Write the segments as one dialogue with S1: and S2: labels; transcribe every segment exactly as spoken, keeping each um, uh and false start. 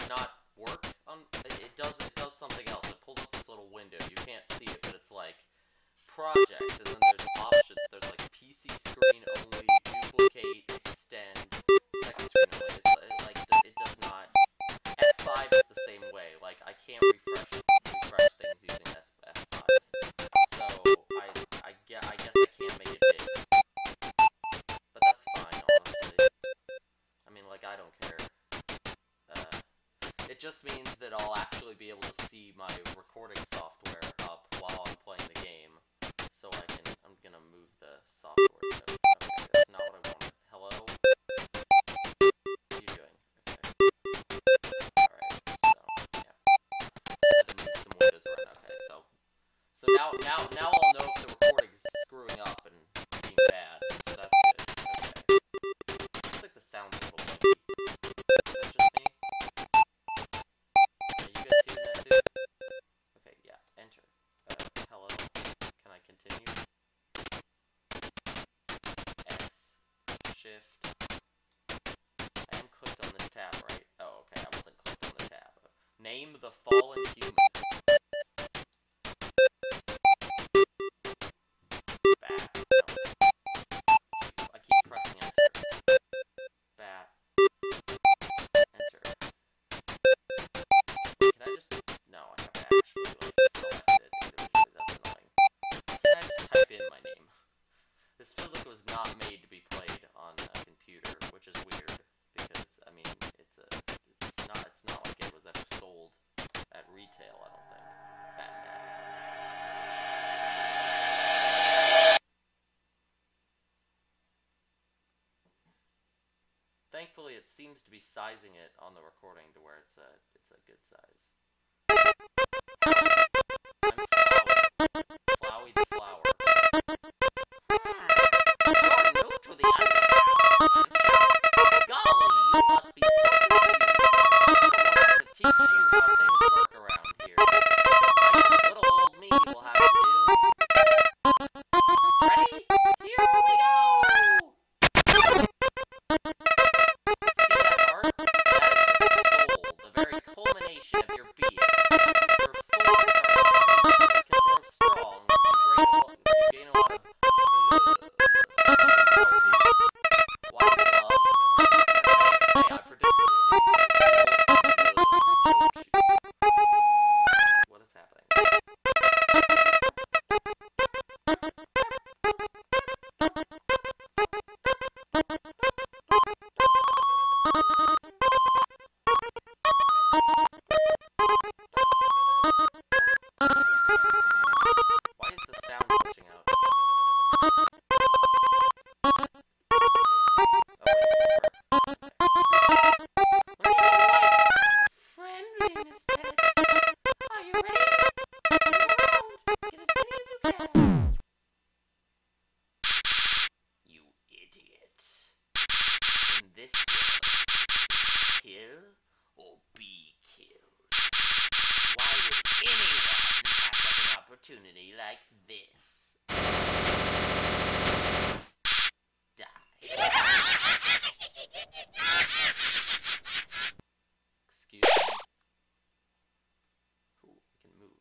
S1: not work on. It, it does. It does something else. It pulls up this little window. You can't see it, but it's like projects, and then there's options. There's like P C screen only, duplicate, extend, second screen only. It's it, like it does not. F five is the same way. Like I can't refresh refresh things using S F five. So I I get I guess I can't make it big, but that's fine. Honestly, I mean like I don't care. Uh, it just means that I'll actually be able to see my recording software up while I'm playing the game. So I can, I'm gonna move the software. Okay, that's not what I wanted. Hello? What are you doing? Okay. Alright, so, yeah. I had to move some windows around. Okay, so, so now, now, now I'll know if the recording's screwing up and being bad. So that's good. Okay. Looks like the sound's a little funky. Is that just me? Are you guys hearing that too? Okay, yeah, enter. Uh, hello? Can I continue? X. Shift. I am clicked on this tab, right? Oh, okay, I wasn't clicked on the tab. Name the fallen human. Bat. No. I keep pressing enter. Bat. Enter. Can I just... No, I have to actually, like, select it individually. That's annoying. Why can't I just type in my name? This feels like it was not made to be played on a computer, which is weird, because, I mean, it's a... It's not, it's not like it was ever sold at retail, I don't think. Batman. Thankfully, it seems to be sizing it on the recording to where it's a it's a good size. I'm Flowey. Flowey the flower. You're new to the underground. Golly, you must be so confused. I want to teach you how things work around here. I guess little old me will have to do. Ready? Here we go! Culmination of your being. Your soul starts to grow strong. You gain a lot of white love. Hey, I predicted it. What is happening? Why is the sound glitching out? Oh, wait, friendliness pets. Are you ready? Move around. Get as many as you can. You idiot. In this game, kill or be killed. Why would anyone pass up an opportunity like this? Die. Excuse me? Cool, I can move.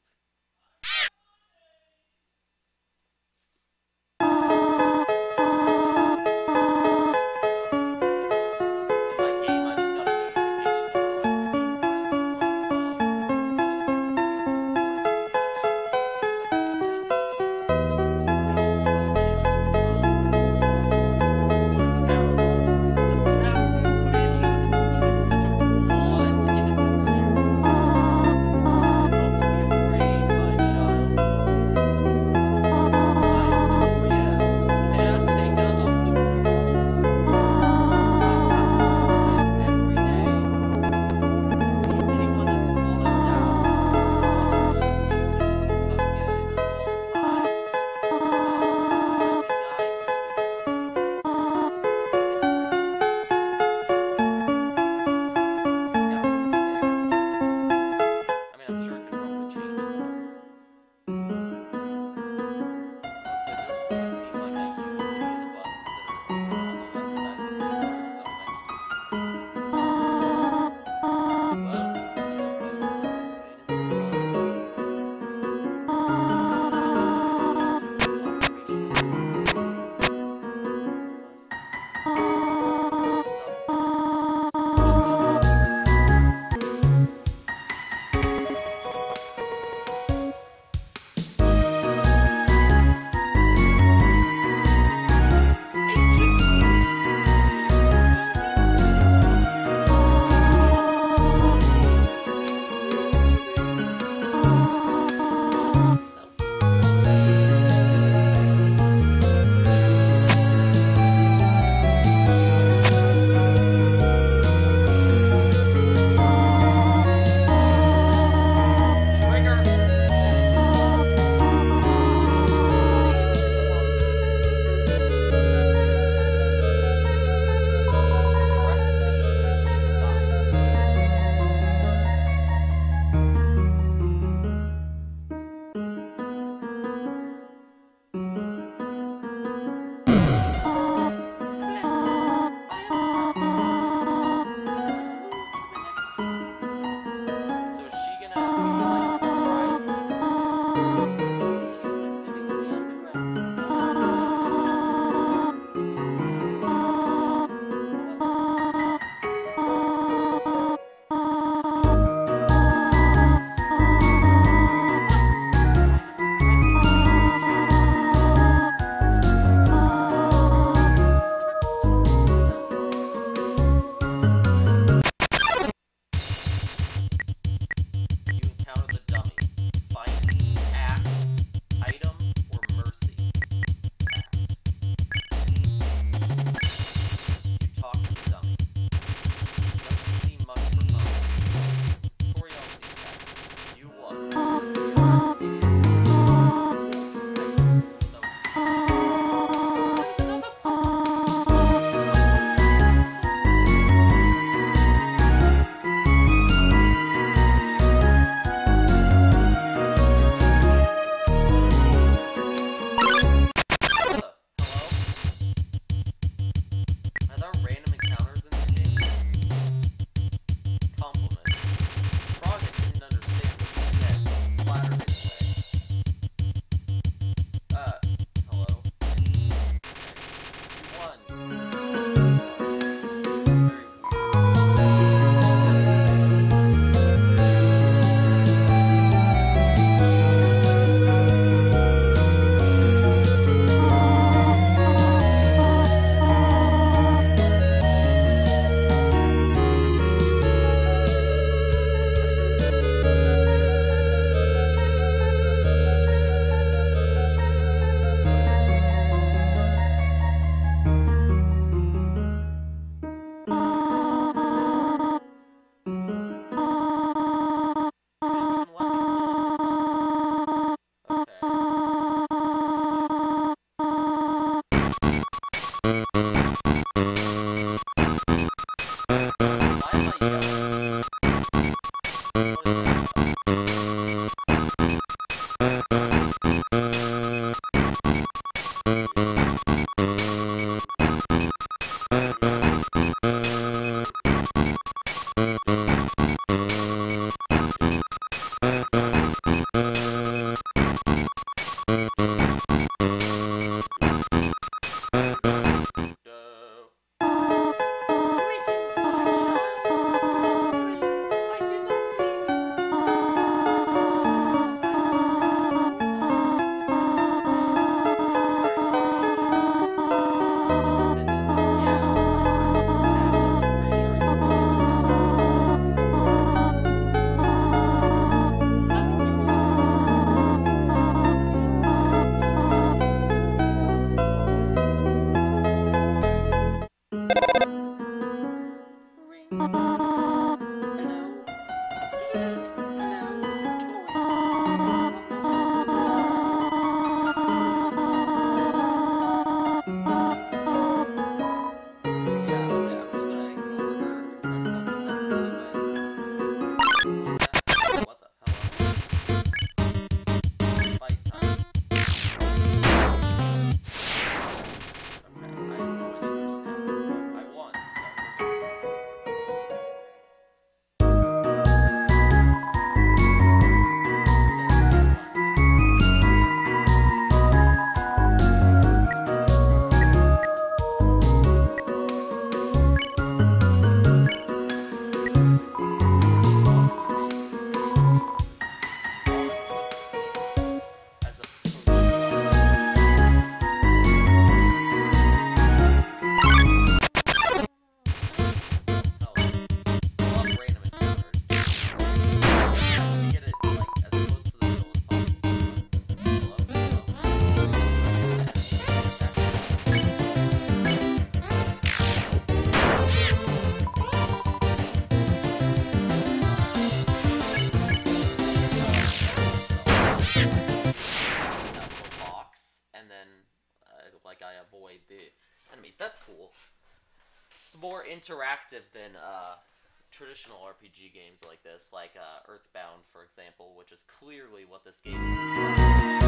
S1: like I avoid the enemies. That's cool. It's more interactive than uh, traditional R P G games like this, like uh, Earthbound, for example, which is clearly what this game is.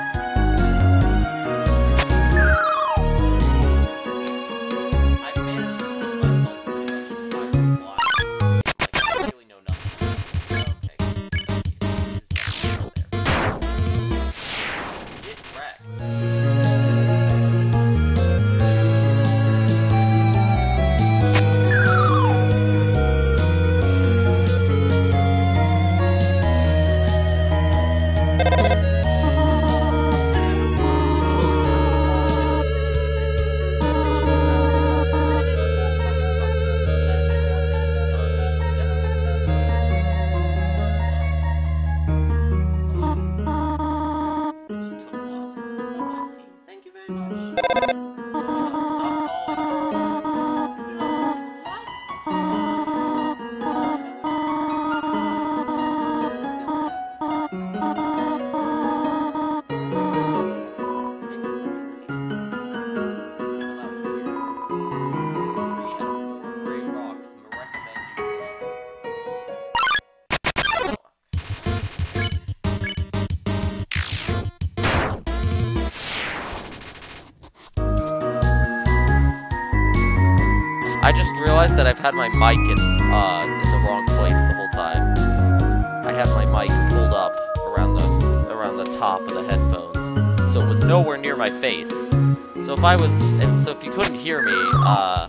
S1: I just realized that I've had my mic in, uh, in the wrong place the whole time. I had my mic pulled up around the around the top of the headphones, so it was nowhere near my face. So if I was, if, so if you couldn't hear me, uh,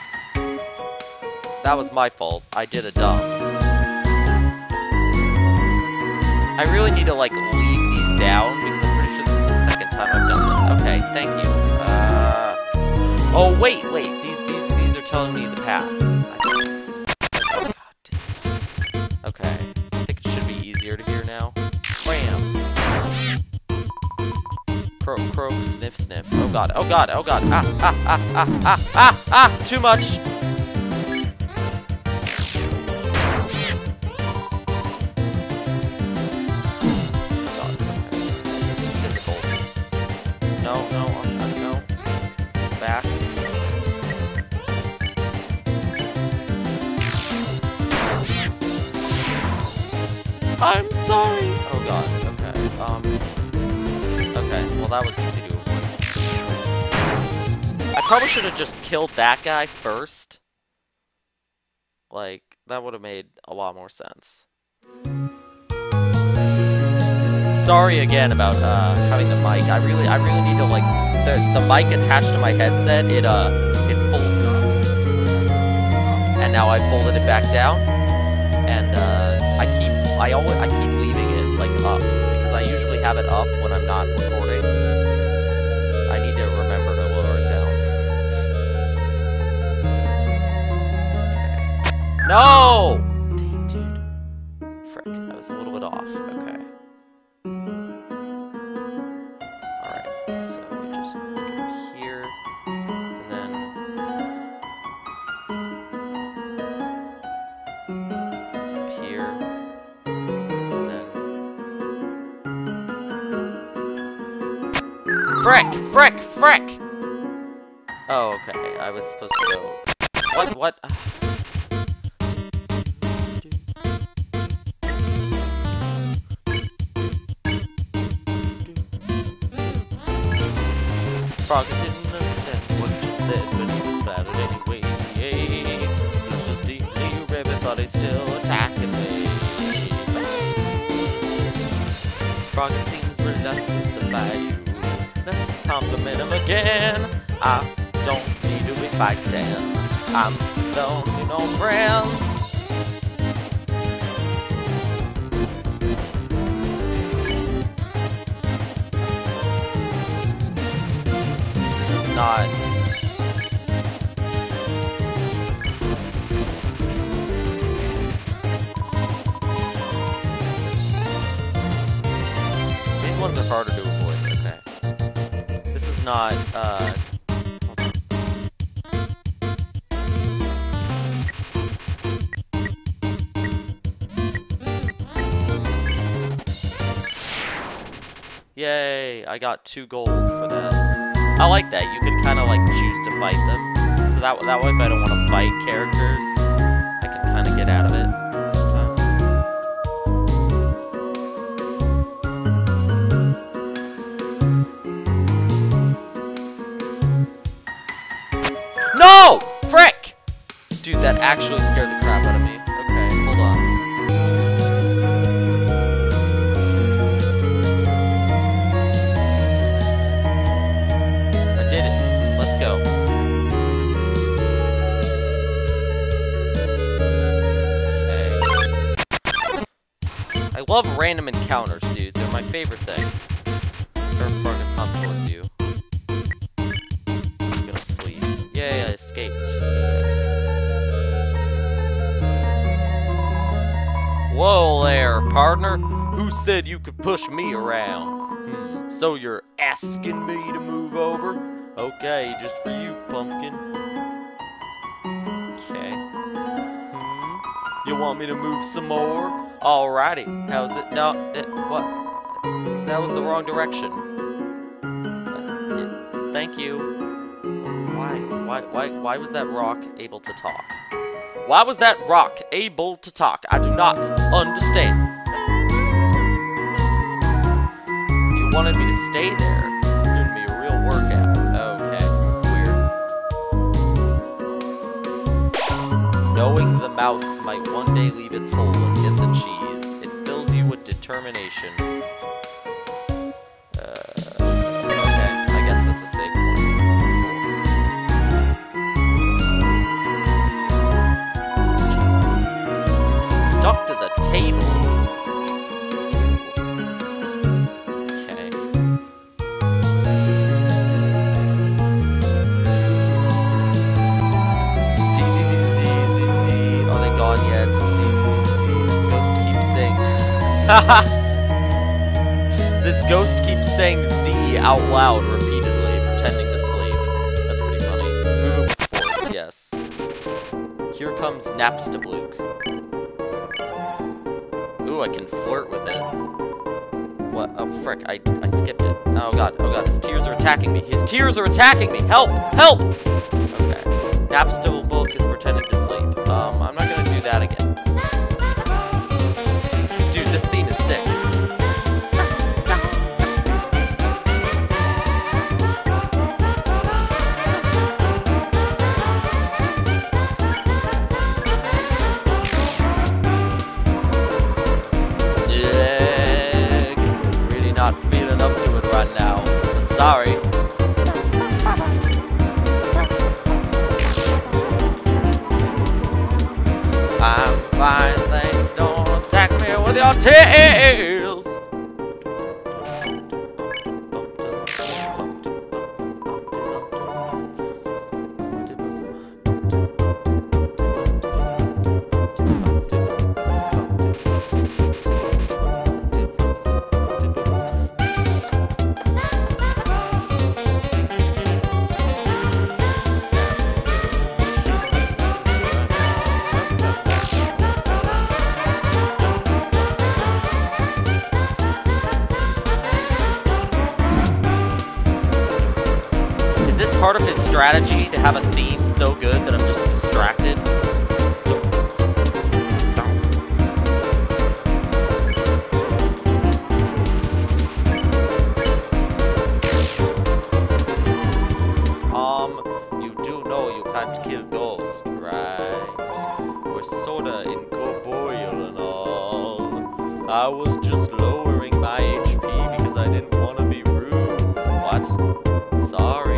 S1: that was my fault. I did a dub. I really need to like leave these down because I'm pretty sure this is the second time I've done this. Okay, thank you. Uh, oh wait, wait. These these these are telling me the path. Oh god damn. Okay, I think it should be easier to hear now. Bam. Croak, croak, sniff, sniff. Oh god, oh god, oh god. Ah, ah, ah, ah, ah, ah, ah. Too much. No, no, uh, no. Back. I'm sorry. Oh god. Okay. Um. Okay. Well, that was easy to avoid. I probably should have just killed that guy first. Like, that would have made a lot more sense. Sorry again about uh, having the mic. I really, I really need to like the the mic attached to my headset. It uh, it folds up, and now I folded it back down, and uh, I keep, I always, I keep leaving it like up because I usually have it up when I'm not recording. I need to remember to lower it down. Okay. No! Damn, dude. Frick, I was a little bit off. Okay. Frick! Frick! Frick! Oh, okay. I was supposed to go... What? What? Frog didn't understand what you said, but he was flattered anyway. This was deeply ribbon, but he's still attacking me. Frog seems reluctant to fight you. Let's compliment him again. I don't need to be fighting. I'm don't need no friends. This is not. These ones are harder to avoid. Okay. Not, uh... Yay! I got two gold for that. I like that. You can kind of like choose to fight them. So that, that way if I don't want to fight characters, I can kind of get out of it sometimes. No! Frick! Dude, that actually scared the crap out of me. Okay, hold on. I did it. Let's go. I love random encounters, dude. They're my favorite thing. They're throwing a ton towards you. I'm gonna flee. Yeah, yeah, I escaped. Whoa there, partner. Who said you could push me around? Hmm, so you're asking me to move over? Okay, just for you, pumpkin. Okay. Hmm, you want me to move some more? Alrighty, how's it? No, it, what? That was the wrong direction. Uh, it, thank you. Why? Why? Why? Why was that rock able to talk? Why was that rock able to talk? I do not understand. You wanted me to stay there. Doing me a real workout. Okay, that's weird. Knowing the mouse might one day leave its hole and get the cheese, it fills you with determination. Uh, okay, I guess that's a safe one. Cool. Stuck to the table. Okay. See, see, see, see, see, see. Are they gone yet? Haha! This ghost keeps saying Z out loud repeatedly, pretending to sleep. That's pretty funny. Move with force, yes. Here comes Napstablook. Ooh, I can flirt with it. What? Oh, frick, I, I skipped it. Oh god, oh god, his tears are attacking me. His tears are attacking me! Help! Help! Okay. Napstablook is pretending to sleep. Um, I'm not gonna do that again. Dude, this theme is sick. Yeah, really not feeling up to it right now. Sorry. I'm fine, thanks. Don't attack me with your tails. Part of his strategy to have a theme so good that I'm just distracted. Um, you do know you can't kill ghosts, right? We're sorta incorporeal and all. I was just lowering my H P because I didn't want to be rude. What? Sorry.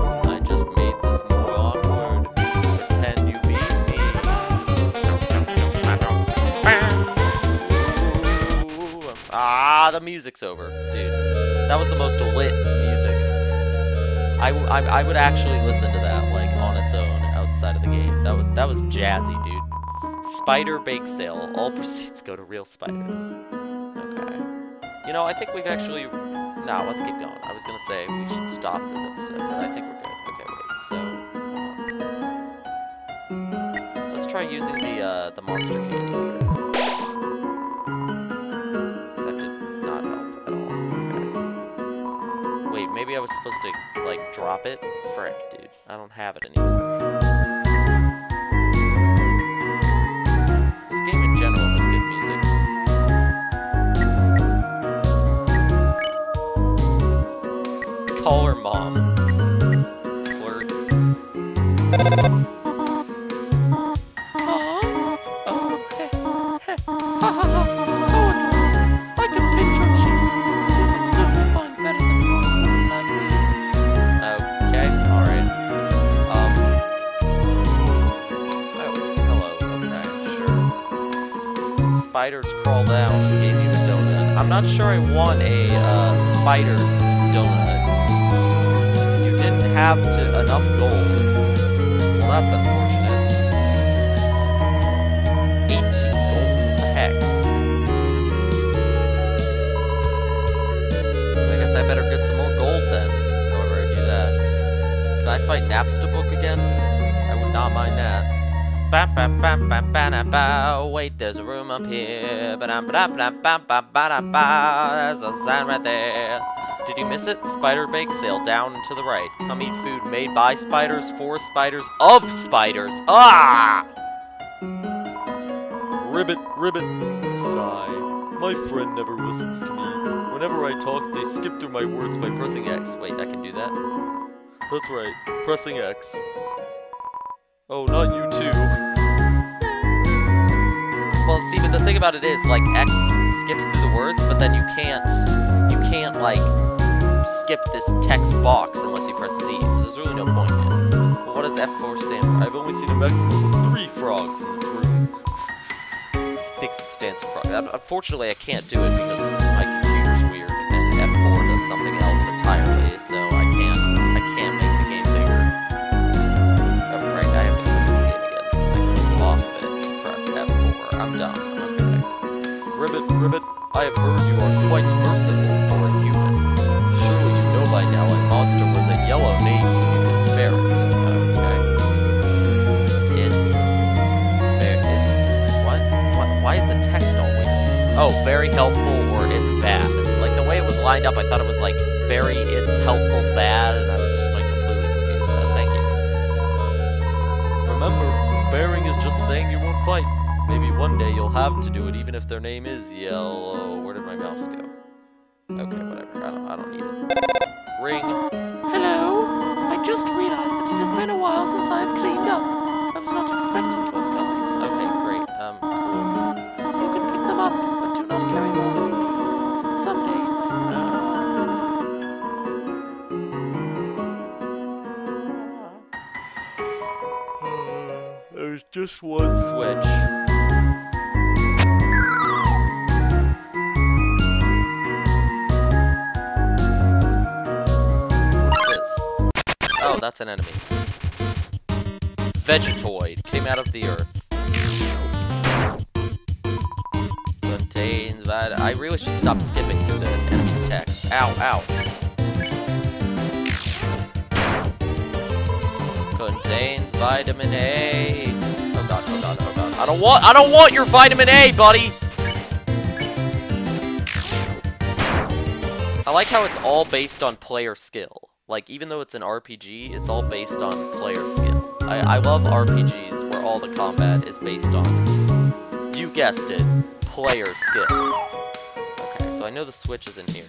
S1: Ah, the music's over, dude. That was the most lit music. I, I, I would actually listen to that, like, on its own, outside of the game. That was, that was jazzy, dude. Spider bake sale. All proceeds go to real spiders. Okay. You know, I think we've actually... Nah, let's keep going. I was gonna say we should stop this episode, but I think we're good. Okay, wait, so... Let's try using the, uh, the monster candy here. Maybe maybe I was supposed to, like, drop it? Frick, dude. I don't have it anymore. This game in general has good music. Call her mom. Flirt. Spiders crawl down and gave you a donut. I'm not sure I want a uh, spider donut. You didn't have to, enough gold. Well, that's unfortunate. eighteen gold. What the heck? I guess I better get some more gold then, however I do that. Can I fight Napstablook again? I would not mind that. Ba ba ba ba ba ba ba. Wait, there's a room up here. Ba ba ba ba ba ba ba ba. There's a sign right there. Did you miss it? Spider bake sale down to the right. Come eat food made by spiders, for spiders, of spiders. Ah! Ribbit, ribbit. Sigh. My friend never listens to me. Whenever I talk, they skip through my words by pressing X. Wait, I can do that? That's right. Pressing X. Oh, not you too. Well, see, but the thing about it is, like, X skips through the words, but then you can't, you can't, like, skip this text box unless you press Z, so there's really no point in it. But what does F four stand for? I've only seen a maximum of three frogs in this room. He thinks it stands for frog. Unfortunately, I can't do it because my computer's weird, and F four does something else entirely, so I can't, I can't make the game bigger. I'm done. Okay. Ribbit, Ribbit, I have heard you are quite merciful for a human. Surely you know by now a monster with a yellow name so you can spare it. Okay. It's... it's what? what? Why is the text all weird? Oh, very helpful or it's bad. Like, the way it was lined up, I thought it was like, very it's helpful bad, and I was just like completely confused with that. Thank you. Remember, sparing is just saying you won't fight. Maybe one day you'll have to do it even if their name is Yellow. Where did my mouse go? Okay, whatever. I don't, I don't need it. Ring. Hello? I just realized that it has been a while since I've cleaned up. I was not expecting to have guppies. Okay, great. Um, cool. You can pick them up, but do not carry more than you need. Someday you might know. There's just one switch. That's an enemy. Vegetoid came out of the earth. Contains that. I really should stop skipping through the enemy text. Ow, ow. Contains vitamin A. Oh god, oh god, oh god. I don't want. I don't want your vitamin A, buddy. I like how it's all based on player skill. Like, even though it's an R P G, it's all based on player skill. I, I love R P Gs where all the combat is based on, you guessed it, player skill. Okay, so I know the switch is in here.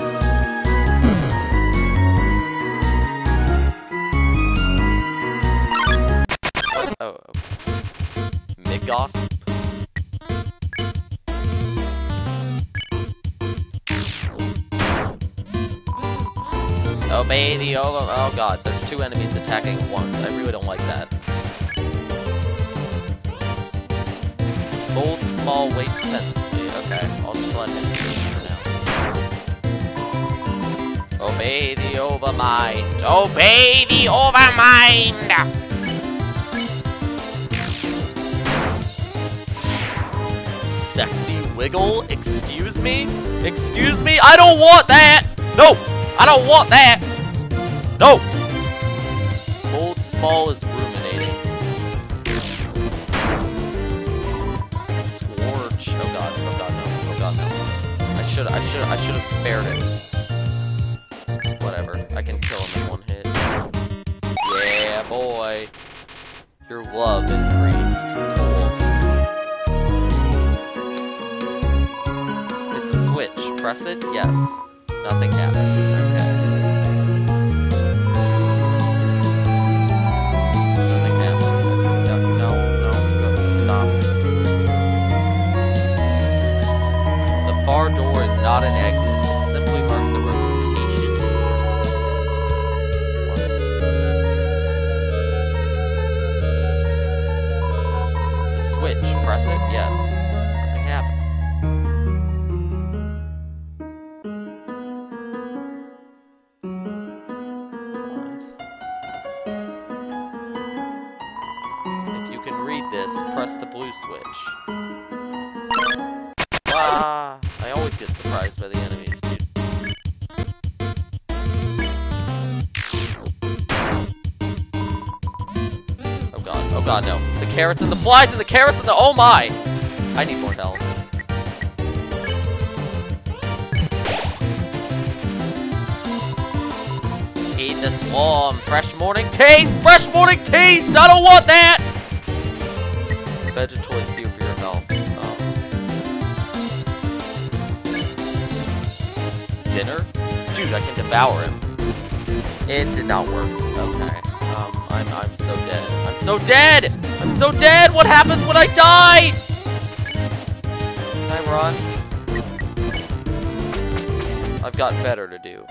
S1: Oh, okay. Migos. Obey the over- oh god, there's two enemies attacking at once. I really don't like that. Bold, small, wait defensively. Okay, I'll just let him do it for now. Obey the overmind. Obey the overmind! Sexy wiggle? Excuse me? Excuse me? I don't want that! No! I don't want that! No! Old Small is ruminating. Scorch. Oh god, oh god, no. Oh god, no. I should I should I should have spared it. Whatever. I Your love increased. Cool. It's a switch. Press it? Yes. Nothing happens. Okay. Nothing happens. No, no, no. Go. Stop. The far door is not an exit. It simply marks the rotation course. What? It's a switch. Press it? Yes. Nothing happens. This, press the blue switch. Ah! I always get surprised by the enemies, dude. Oh god, oh god, no. The carrots and the flies and the carrots and the- oh my! I need more health. Eat this warm, fresh morning taste! Fresh morning taste! I don't want that! Vegetoid Q for your health. Um, dinner? Dude, I can devour him. It did not work. Okay. Um, I'm I'm so dead. I'm so dead! I'm so dead! What happens when I die? Can I run? I've got better to do.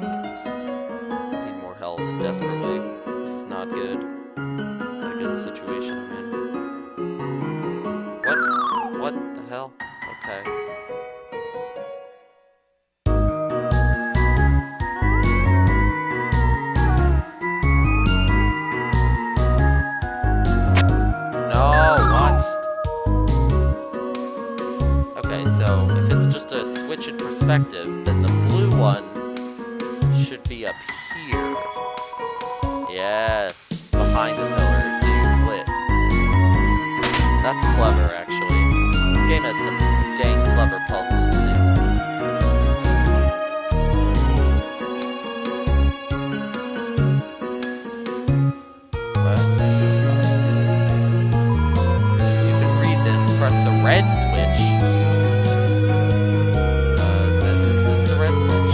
S1: I need more health desperately. This is not good. Not a good situation I'm in. What? What the hell? Okay. No, what? Okay, so if it's just a switch in perspective, then the blue one should be up here. Yes, behind the pillar, to flip. That's clever, actually. This game has some dang clever puzzles, dude. What? You can read this, press the red switch. Uh, is this, is this the red switch?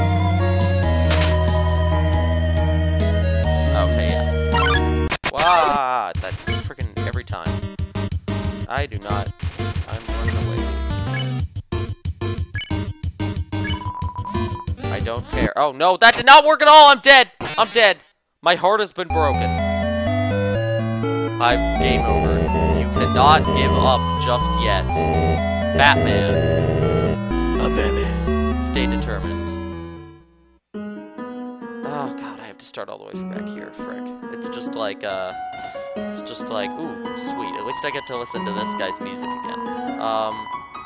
S1: Okay, yeah. Wow, that freaking every time. I do not. I'm running away. I don't care. Oh no, that did not work at all! I'm dead! I'm dead! My heart has been broken. I've game over. You cannot give up just yet. Batman. A Batman. Stay determined. Oh god, I have to start all the way from back here. Frick. It's just like, uh... It's just like, ooh, sweet. At least I get to listen to this guy's music again. Um...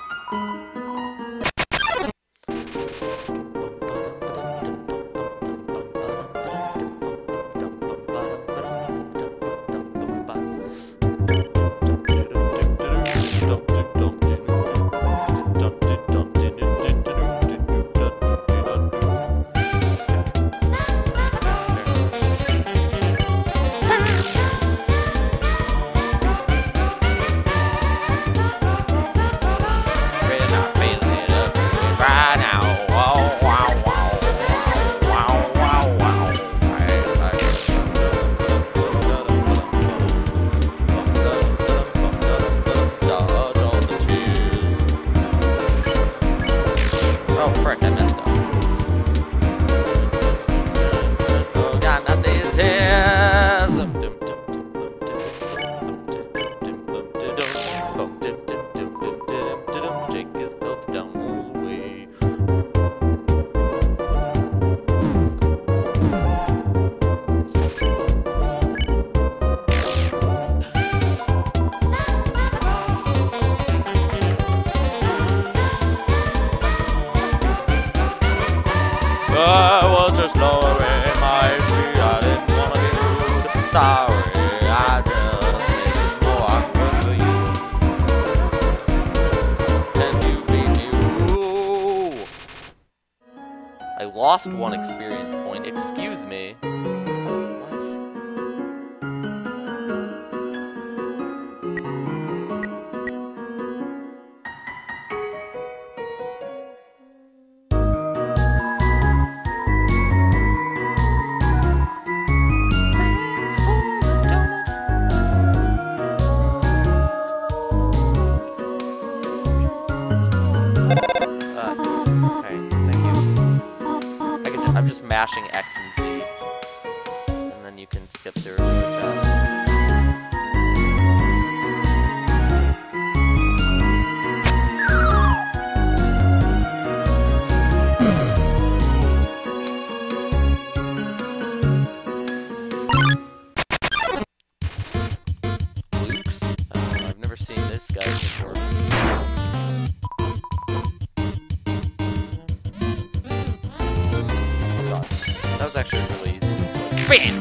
S1: I was just lowering my tree. I didn't wanna be rude. Sorry, I just made this more awkward for you. And you beat me. Ooh. I lost one experience point. Excuse me. What? mashing X and Z. And then you can skip through really fast. Luke's? Uh, I've never seen this guy before. That was actually really easy. Bam!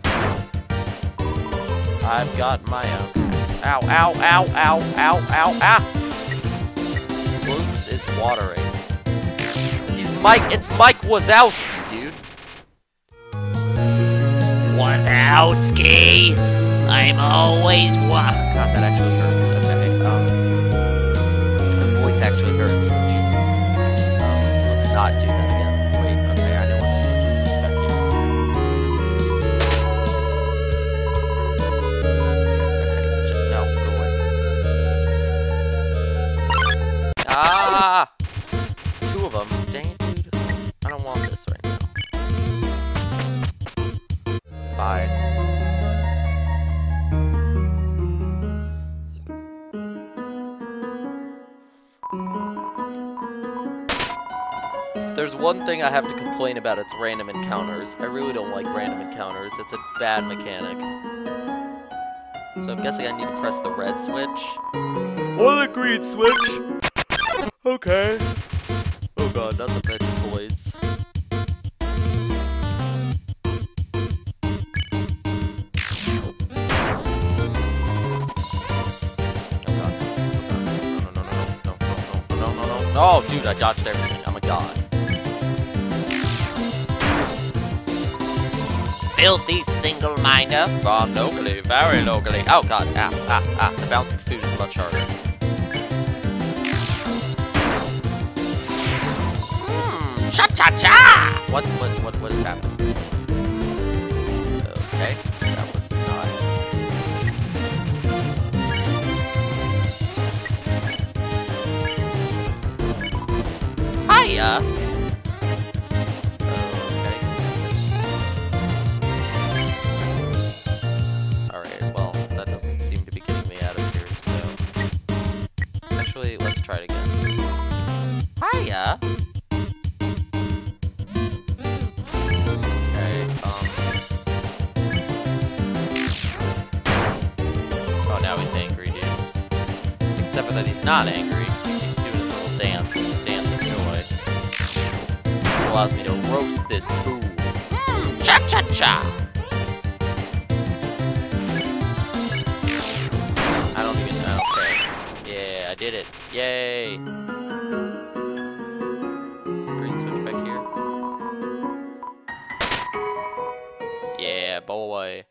S1: I've got my own. Ow, ow, ow, ow, ow, ow, ah! Luke's is watering. He's Mike, it's Mike Wazowski, dude.
S2: Wazowski! I'm always wa-
S1: God, that actually hurts. Okay, um... the voice actually hurts. Jeez. Um, let's not do that again. Wait, okay, I didn't want to back here. Okay, no, go away. Ah! Two of them. Dang it, dude. I don't want this right now. Bye. If there's one thing I have to complain about, it's random encounters. I really don't like random encounters. It's a bad mechanic. So I'm guessing I need to press the red switch. Or the green switch! Okay. Oh god, not the magic blades. Oh god. Oh god. No, no, no, no, no, no, no, no, no, no, no. Oh, dude, I dodged everything. I'm a god.
S2: Filthy single minder.
S1: From locally, very locally. Oh god, ah, ah, ah. The bouncing food is much harder.
S2: Hmm, cha-cha-cha!
S1: What, what, what, what is happening? Okay, that was not...
S2: Hiya!
S1: Alright, well, that doesn't seem to be getting me out of here, so... Actually, let's try it again.
S2: Hiya!
S1: Okay, um... oh, now he's angry, dude. Except for that he's not angry. He keeps doing his little dance. Dance of joy. Which allows me to roast this fool.
S2: Hmm, cha-cha-cha!
S1: I don't even know. Okay. Yeah, I did it. Yay! Is the green switch back here? Yeah, boy.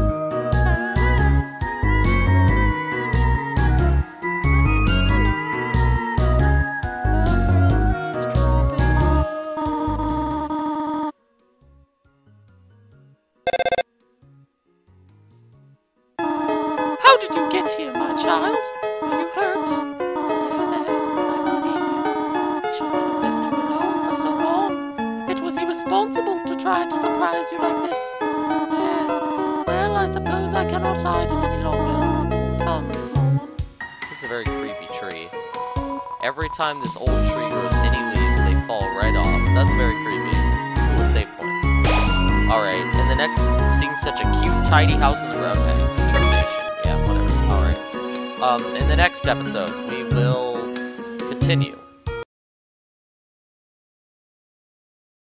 S2: How did you get here, my child? Are you hurt? There, there, my money. I should not have left you alone for so long. It was irresponsible to try to surprise you like this. Yeah. Well, I suppose I cannot hide it any longer. Come, small one.
S1: This is a very creepy tree. Every time this old tree grows any leaves, they fall right off. That's very creepy. Ooh, a save point. Alright, in the next, seeing such a cute, tidy house in the ground. Okay, termination. Yeah, whatever. Alright. Um, in the next episode, we will continue.